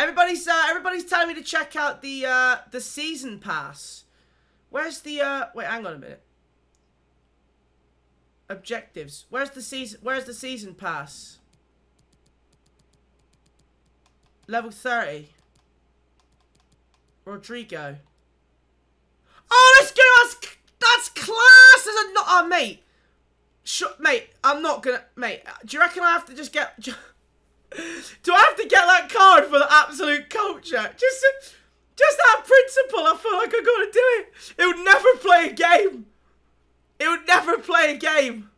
Everybody's telling me to check out the season pass. Where's the wait, hang on a minute. Objectives. Where's the season pass? Level 30. Rodrigo. Oh, let's go. That's class. There's a not. Oh, mate. Mate, I'm not gonna. Mate, do you reckon I have to just get? Do I have to get that card for the absolute culture? Just that principle. I feel like I gotta do it. It would never play a game. It would never play a game.